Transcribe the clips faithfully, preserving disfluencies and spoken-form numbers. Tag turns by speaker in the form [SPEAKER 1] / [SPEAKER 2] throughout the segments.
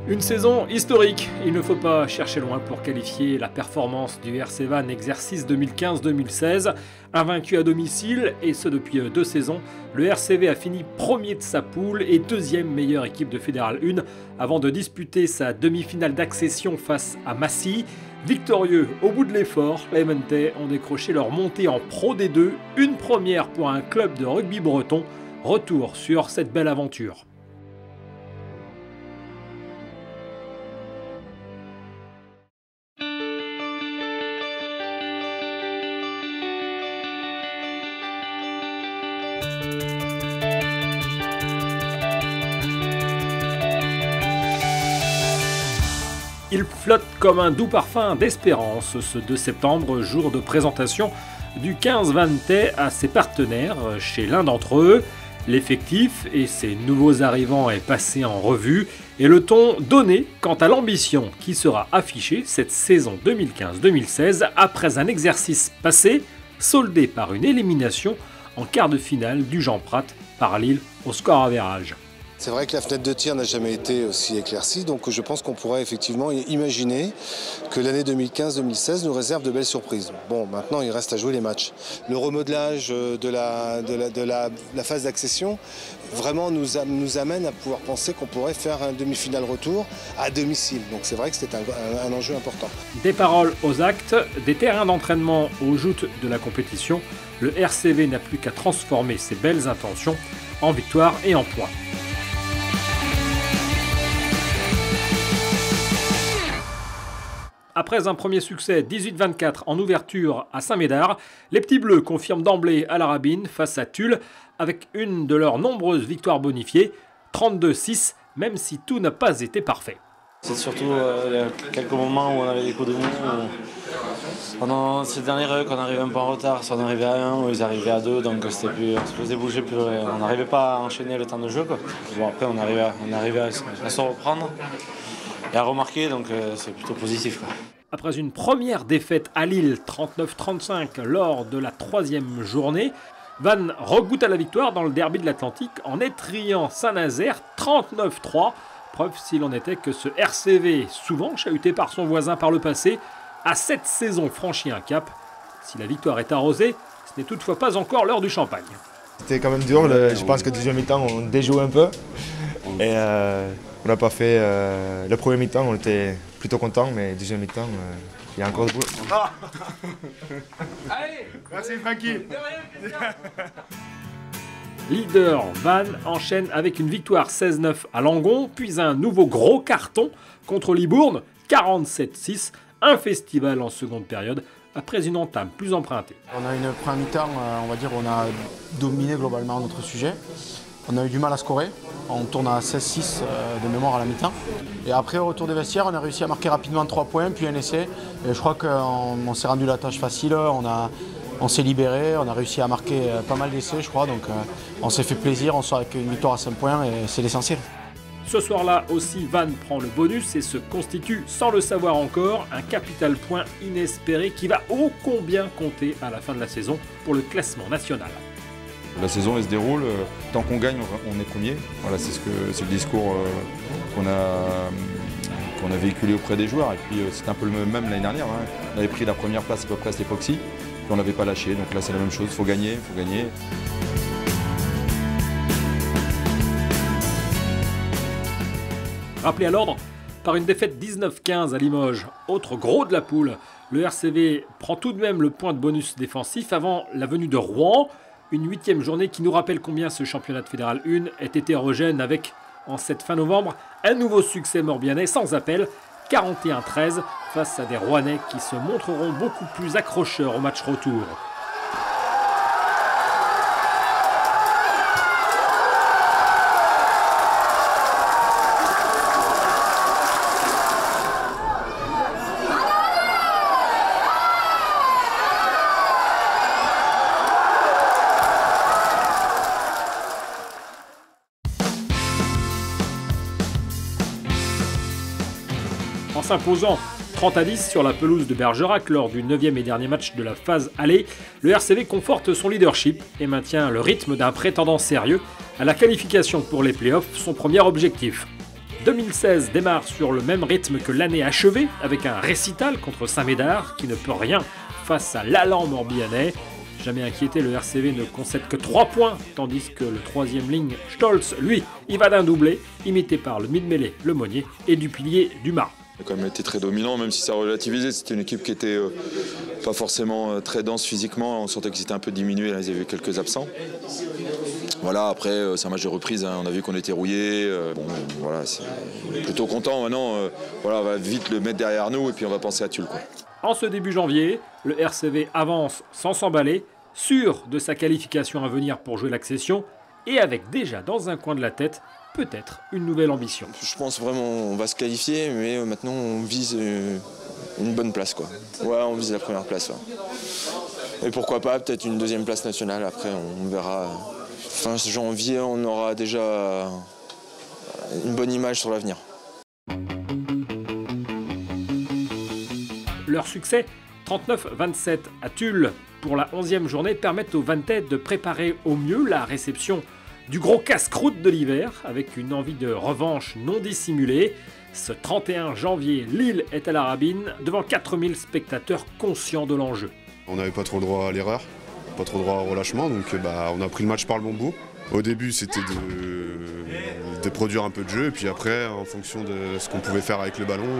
[SPEAKER 1] Une saison historique, il ne faut pas chercher loin pour qualifier la performance du R C Vannes exercice deux mille quinze deux mille seize. Invaincu à domicile, et ce depuis deux saisons, le R C V a fini premier de sa poule et deuxième meilleure équipe de Fédéral un avant de disputer sa demi-finale d'accession face à Massy. Victorieux au bout de l'effort, les Eventais ont décroché leur montée en Pro D deux, une première pour un club de rugby breton. Retour sur cette belle aventure. Il flotte comme un doux parfum d'espérance ce deux septembre, jour de présentation du quinze Vannetais à ses partenaires. Chez l'un d'entre eux, l'effectif et ses nouveaux arrivants est passé en revue et le ton donné quant à l'ambition qui sera affichée cette saison deux mille quinze deux mille seize après un exercice passé soldé par une élimination en quart de finale du Jean Prat par Lille au score average.
[SPEAKER 2] C'est vrai que la fenêtre de tir n'a jamais été aussi éclaircie, donc je pense qu'on pourrait effectivement imaginer que l'année deux mille quinze deux mille seize nous réserve de belles surprises. Bon, maintenant il reste à jouer les matchs. Le remodelage de la, de la, de la, de la phase d'accession vraiment nous, a, nous amène à pouvoir penser qu'on pourrait faire un demi-finale retour à domicile. Donc c'est vrai que c'est un, un, un enjeu important.
[SPEAKER 1] Des paroles aux actes, des terrains d'entraînement aux joutes de la compétition, le R C V n'a plus qu'à transformer ses belles intentions en victoire et en points. Après un premier succès dix-huit vingt-quatre en ouverture à Saint-Médard, les petits bleus confirment d'emblée à la Rabine face à Tulle avec une de leurs nombreuses victoires bonifiées, trente-deux six, même si tout n'a pas été parfait.
[SPEAKER 3] C'est surtout euh, quelques moments où on avait des coups de mou. Pendant ces derniers rucks, on arrivait un peu en retard, soit on arrivait à un ou ils arrivaient à deux, donc c'était plus, on se faisait bouger plus. On n'arrivait pas à enchaîner le temps de jeu, quoi. Bon, après, on arrivait, à, on arrivait à, à se reprendre et à remarquer, donc euh, c'est plutôt positif, quoi.
[SPEAKER 1] Après une première défaite à Lille, trente-neuf trente-cinq, lors de la troisième journée, Vannes regoute à la victoire dans le derby de l'Atlantique en étriant Saint-Nazaire trente-neuf trois. Preuve s'il en était que ce R C V, souvent chahuté par son voisin par le passé, a cette saison franchi un cap. Si la victoire est arrosée, ce n'est toutefois pas encore l'heure du champagne.
[SPEAKER 4] C'était quand même dur, le, je pense que deuxième mi-temps on déjoue un peu. Et euh, on n'a pas fait euh, le premier mi-temps, on était plutôt content, mais deuxième mi-temps, euh, il y a encore du boulot. Ah
[SPEAKER 5] Allez,
[SPEAKER 4] merci Francky.
[SPEAKER 1] Leader, Vannes enchaîne avec une victoire seize neuf à Langon, puis un nouveau gros carton contre Libourne, quarante-sept six, un festival en seconde période, après une entame plus empruntée.
[SPEAKER 6] On a une première mi-temps, on va dire, on a dominé globalement notre sujet. On a eu du mal à scorer, on tourne à seize six de mémoire à la mi-temps. Et après, au retour des vestiaires, on a réussi à marquer rapidement trois points, puis un essai. Et je crois qu'on on s'est rendu la tâche facile, on, a, on s'est libéré, on a réussi à marquer pas mal d'essais, je crois. Donc on s'est fait plaisir, on sort avec une victoire à cinq points et c'est l'essentiel.
[SPEAKER 1] Ce soir-là aussi, Vannes prend le bonus et se constitue, sans le savoir encore, un capital point inespéré qui va ô combien compter à la fin de la saison pour le classement national.
[SPEAKER 7] La saison elle se déroule, tant qu'on gagne on est premier, voilà, c'est ce que, c'est le discours qu'on a, qu'on a véhiculé auprès des joueurs et puis c'est un peu le même l'année dernière, hein. On avait pris la première place à peu près à cette époque-ci, puis on n'avait pas lâché, donc là c'est la même chose, il faut gagner, il faut gagner.
[SPEAKER 1] Rappelé à l'ordre par une défaite dix-neuf quinze à Limoges, autre gros de la poule, le R C V prend tout de même le point de bonus défensif avant la venue de Rouen. Une huitième journée qui nous rappelle combien ce championnat de Fédéral un est hétérogène avec, en cette fin novembre, un nouveau succès morbihanais sans appel, quarante et un treize, face à des Rouennais qui se montreront beaucoup plus accrocheurs au match retour. En s'imposant trente à dix sur la pelouse de Bergerac lors du neuvième et dernier match de la phase aller, le R C V conforte son leadership et maintient le rythme d'un prétendant sérieux à la qualification pour les playoffs, son premier objectif. deux mille seize démarre sur le même rythme que l'année achevée, avec un récital contre Saint-Médard qui ne peut rien face à l'Allan Morbihanais. Jamais inquiété, le R C V ne concède que trois points, tandis que le troisième ligne, Stolz, lui, il va d'un doublé, imité par le mid-mêlée, le Monnier, et du pilier, Dumas.
[SPEAKER 7] Il a quand même été très dominant, même si ça relativisait. C'était une équipe qui était euh, pas forcément euh, très dense physiquement. On sentait qu'ils étaient un peu diminués, là, ils avaient quelques absents. Voilà, après, euh, c'est un match de reprise, hein. On a vu qu'on était rouillés. Euh, bon, voilà, c'est plutôt content. Maintenant, euh, voilà, on va vite le mettre derrière nous et puis on va penser à Tulle, quoi.
[SPEAKER 1] En ce début janvier, le R C V avance sans s'emballer, sûr de sa qualification à venir pour jouer l'accession, et avec déjà dans un coin de la tête, peut-être une nouvelle ambition.
[SPEAKER 8] Je pense vraiment on va se qualifier, mais maintenant on vise une bonne place, quoi. Ouais, on vise la première place. Ouais. Et pourquoi pas peut-être une deuxième place nationale, après on verra. Fin janvier, on aura déjà une bonne image sur l'avenir.
[SPEAKER 1] Leur succès, trente-neuf vingt-sept à Tulle pour la onzième journée, permettent aux Vantais de préparer au mieux la réception du gros casse-croûte de l'hiver, avec une envie de revanche non dissimulée. Ce trente et un janvier, Lille est à la Rabine, devant quatre mille spectateurs conscients de l'enjeu.
[SPEAKER 9] On n'avait pas trop le droit à l'erreur, pas trop le droit au relâchement, donc bah, on a pris le match par le bon bout. Au début, c'était de, de produire un peu de jeu, et puis après, en fonction de ce qu'on pouvait faire avec le ballon,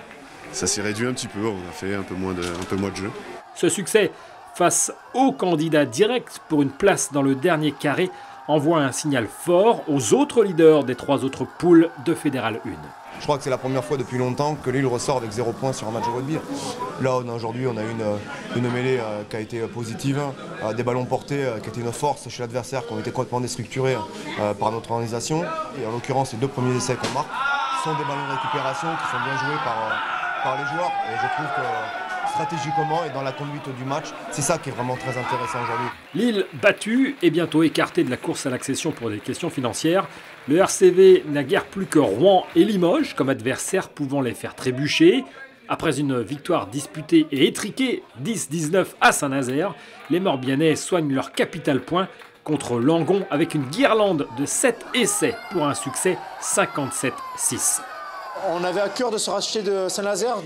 [SPEAKER 9] ça s'est réduit un petit peu, on a fait un peu moins de, un peu moins de jeu.
[SPEAKER 1] Ce succès, face au candidat direct pour une place dans le dernier carré, envoie un signal fort aux autres leaders des trois autres poules de Fédéral un.
[SPEAKER 10] Je crois que c'est la première fois depuis longtemps que Lille ressort avec zéro point sur un match de rugby. Là, aujourd'hui, on a une, une mêlée euh, qui a été positive, euh, des ballons portés euh, qui étaient une force chez l'adversaire, qui ont été complètement déstructurés euh, par notre organisation. Et en l'occurrence, les deux premiers essais qu'on marque sont des ballons de récupération qui sont bien joués par, euh, par les joueurs. Et je trouve que stratégiquement et dans la conduite du match, c'est ça qui est vraiment très intéressant aujourd'hui.
[SPEAKER 1] Lille battue et bientôt écartée de la course à l'accession pour des questions financières. Le R C V n'a guère plus que Rouen et Limoges comme adversaires pouvant les faire trébucher. Après une victoire disputée et étriquée dix dix-neuf à Saint-Nazaire, les Morbihanais soignent leur capital point contre Langon avec une guirlande de sept essais pour un succès cinquante-sept six.
[SPEAKER 6] On avait à cœur de se racheter de Saint-Nazaire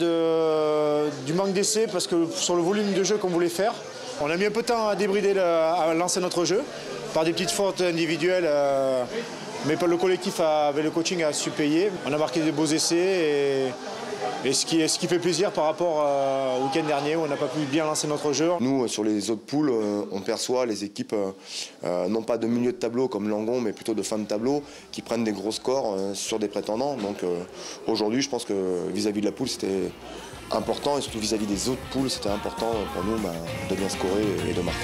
[SPEAKER 6] de, du manque d'essais parce que sur le volume de jeu qu'on voulait faire, on a mis un peu de temps à débrider, le, à lancer notre jeu par des petites fautes individuelles, euh, mais le collectif a, avec le coaching a su payer. On a marqué de beaux essais et, et ce, qui, ce qui fait plaisir par rapport euh, au week-end dernier où on n'a pas pu bien lancer notre jeu.
[SPEAKER 8] Nous, sur les autres poules, on perçoit les équipes, euh, non pas de milieu de tableau comme Langon, mais plutôt de fin de tableau, qui prennent des gros scores euh, sur des prétendants. Donc euh, aujourd'hui, je pense que vis-à-vis de la poule, c'était important, et surtout vis-à-vis des autres poules, c'était important pour nous bah, de bien scorer et de marquer.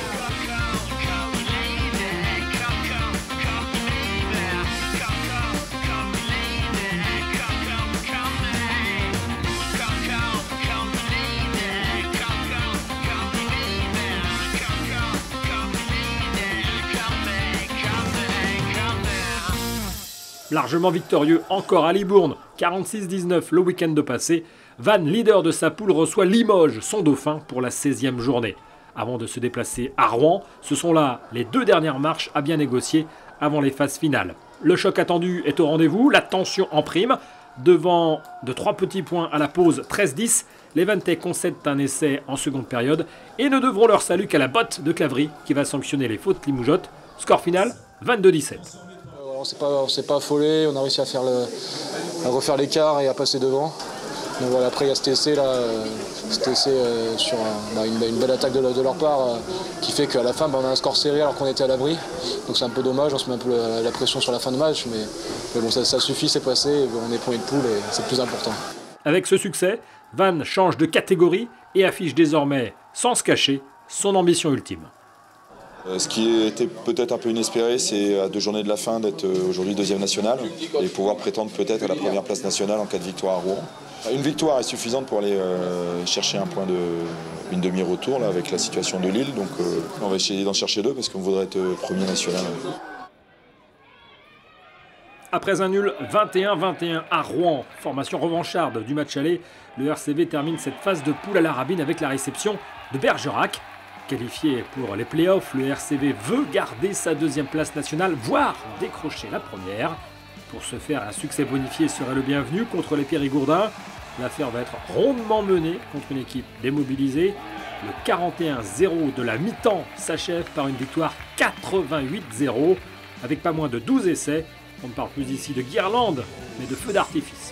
[SPEAKER 1] Largement victorieux encore à Libourne, quarante-six dix-neuf le week-end de passé, Vannes, leader de sa poule, reçoit Limoges, son dauphin, pour la seizième journée. Avant de se déplacer à Rouen, ce sont là les deux dernières marches à bien négocier avant les phases finales. Le choc attendu est au rendez-vous, la tension en prime. Devant de trois petits points à la pause treize dix, les Vantais concèdent un essai en seconde période et ne devront leur salut qu'à la botte de Clavry qui va sanctionner les fautes limoujottes. Score final, vingt-deux dix-sept.
[SPEAKER 6] On ne s'est pas affolé, on a réussi à, faire le, à refaire l'écart et à passer devant. Donc voilà, après il y a cet essai, là, cet essai euh, sur un, bah, une, une belle attaque de, de leur part euh, qui fait qu'à la fin bah, on a un score serré alors qu'on était à l'abri. Donc c'est un peu dommage, on se met un peu la, la pression sur la fin de match, mais, mais bon ça, ça suffit, c'est passé, et on est premier de poule et c'est le plus important.
[SPEAKER 1] Avec ce succès, Vannes change de catégorie et affiche désormais, sans se cacher, son ambition ultime.
[SPEAKER 7] Ce qui était peut-être un peu inespéré, c'est à deux journées de la fin d'être aujourd'hui deuxième national et pouvoir prétendre peut-être à la première place nationale en cas de victoire à Rouen. Une victoire est suffisante pour aller euh, chercher un point de une demi-retour là, avec la situation de Lille. Donc euh, on va essayer d'en chercher deux parce qu'on voudrait être premier national.
[SPEAKER 1] Après un nul vingt et un vingt et un à Rouen, formation revancharde du match aller, le R C V termine cette phase de poule à la Rabine avec la réception de Bergerac. Qualifié pour les playoffs, le R C V veut garder sa deuxième place nationale, voire décrocher la première. Pour ce faire, un succès bonifié serait le bienvenu contre les Périgourdins. L'affaire va être rondement menée contre une équipe démobilisée. Le quarante et un zéro de la mi-temps s'achève par une victoire quatre-vingt-huit zéro avec pas moins de douze essais. On ne parle plus ici de guirlande, mais de feux d'artifice.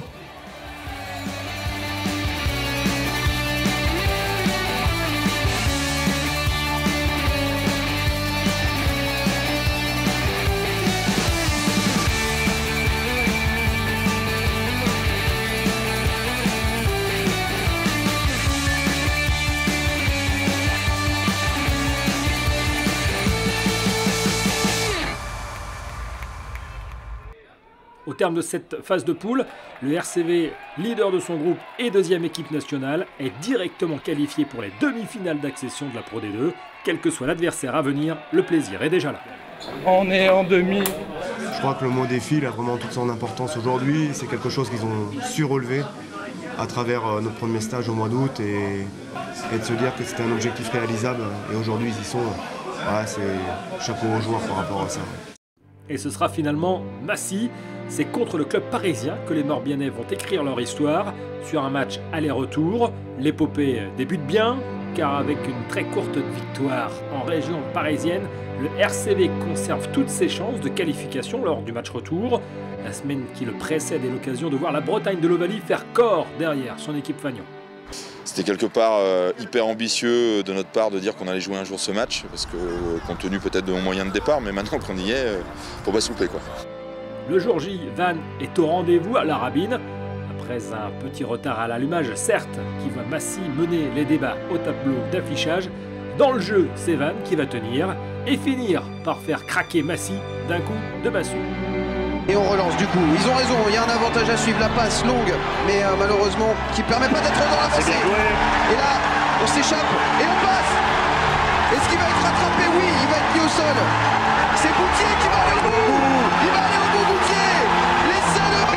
[SPEAKER 1] Au terme de cette phase de poule, le R C V, leader de son groupe et deuxième équipe nationale, est directement qualifié pour les demi-finales d'accession de la Pro D deux. Quel que soit l'adversaire à venir, le plaisir est déjà là.
[SPEAKER 11] On est en demi.
[SPEAKER 10] Je crois que le mot défi il a vraiment toute son importance aujourd'hui. C'est quelque chose qu'ils ont su relever à travers notre premier stage au mois d'août et, et de se dire que c'était un objectif réalisable. Et aujourd'hui, ils y sont. Ouais, c'est chapeau aux joueurs par rapport à ça.
[SPEAKER 1] Et ce sera finalement Massy. C'est contre le club parisien que les Morbihanais vont écrire leur histoire. Sur un match aller-retour, l'épopée débute bien, car avec une très courte victoire en région parisienne, le R C V conserve toutes ses chances de qualification lors du match retour. La semaine qui le précède est l'occasion de voir la Bretagne de l'Ovalie faire corps derrière son équipe Fagnon.
[SPEAKER 7] C'était quelque part euh, hyper ambitieux de notre part de dire qu'on allait jouer un jour ce match, parce que compte tenu peut-être de mon moyen de départ, mais maintenant qu'on y est, euh, faut pas se louper quoi.
[SPEAKER 1] Le jour J, Van est au rendez-vous à la Rabine. Après un petit retard à l'allumage, certes, qui voit Massy mener les débats au tableau d'affichage, dans le jeu, c'est Van qui va tenir et finir par faire craquer Massy d'un coup de massue.
[SPEAKER 12] Et on relance du coup, ils ont raison, il y a un avantage à suivre, la passe longue, mais euh, malheureusement qui permet pas d'être dans l'avancée. Et là, on s'échappe et on passe. Est-ce qu'il va être rattrapé? Oui, il va être mis au sol. C'est Boutier qui va aller au bout. Il va aller au bout, Boutier. L'essai de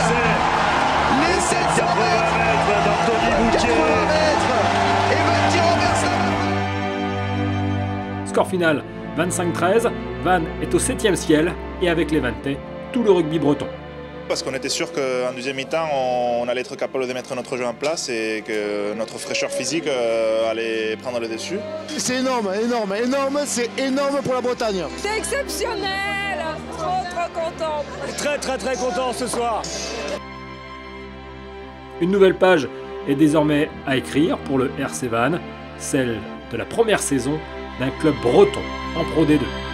[SPEAKER 12] Van. L'essai de quatre-vingts mètres d'Anthony Boutier. quatre-vingts mètres. Et Van qui renverse la...
[SPEAKER 1] Score final vingt-cinq treize. Van est au septième ciel et avec les Vantais, tout le rugby breton.
[SPEAKER 13] Parce qu'on était sûr qu'en deuxième mi-temps, on allait être capable de mettre notre jeu en place et que notre fraîcheur physique allait prendre le dessus.
[SPEAKER 14] C'est énorme, énorme, énorme, c'est énorme pour la Bretagne.
[SPEAKER 15] C'est exceptionnel, trop trop content.
[SPEAKER 11] Très très très content ce soir.
[SPEAKER 1] Une nouvelle page est désormais à écrire pour le R C Van, celle de la première saison d'un club breton en Pro D deux.